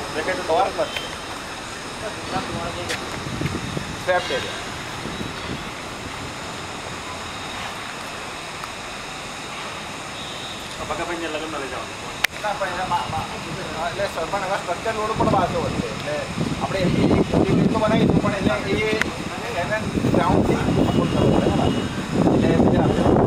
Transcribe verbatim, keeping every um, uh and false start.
bracket તો વાર કર સ્ટેપ દે પગા ભાઈને લગ્નમાં લઈ જવાનું ના પણ એના એટલે સરપણ એવા સ્ટ્રક્ચર રોડ પણ બાજુ વધશે એટલે આપણે એ તો બનાવીશું પણ એટલે એ એને ગ્રાઉન્ડથી સપોર્ટ કરવો પડે એટલે